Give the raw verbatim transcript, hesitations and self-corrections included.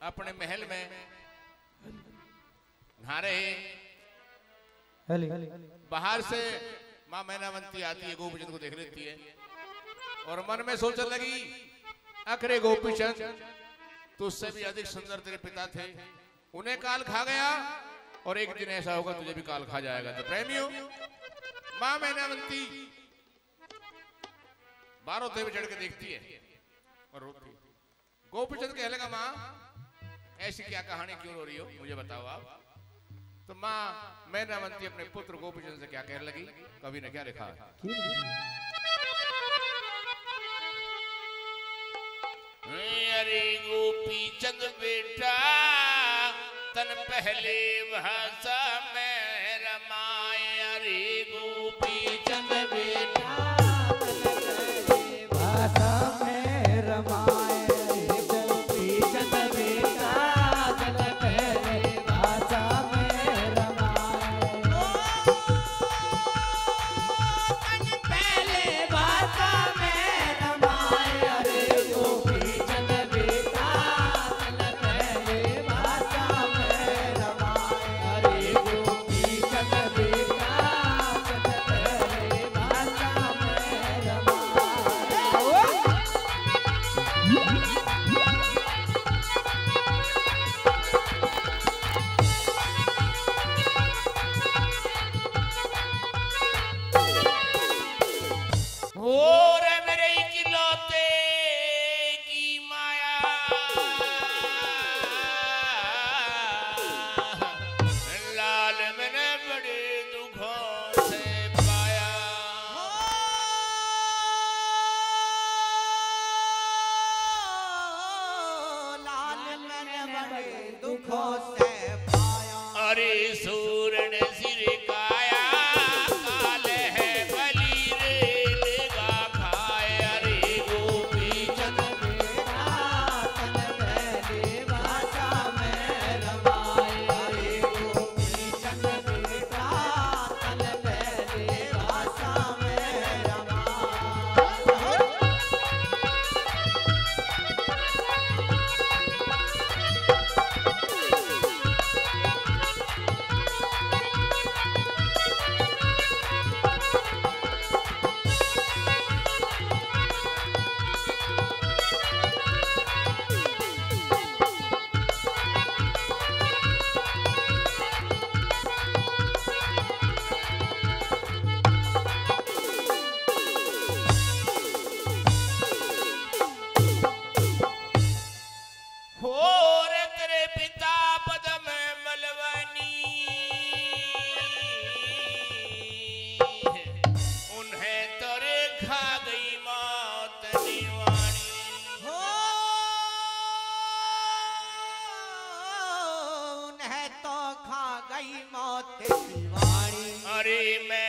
अपने महल में नहा रहे। बाहर से माँ मैनावंती आती है, गोपीचंद को देख लेती है और मन में सोचने लगी, अखरे गोपीचंद तुझसे भी अधिक सुंदर तेरे पिता थे, उन्हें काल खा गया और एक दिन ऐसा होगा तुझे भी काल खा जाएगा। तो प्रेमियों, माँ मैनावंती बारह देव चढ़ के देखती है और रोती। गोपीचंद कहने लगा, माँ ऐसी क्या कहानी क्यों रो रही हो, मुझे बताओ आप। तो माँ मैनावंती अपने पुत्र गोपीचंद से क्या कहने लगी, कवि ने क्या लिखा है? अरे गोपीचंद बेटा तन पहले भाषा में रमाए। अरे गोपीचंद बेटा भाषा में रमाए। अरे मैं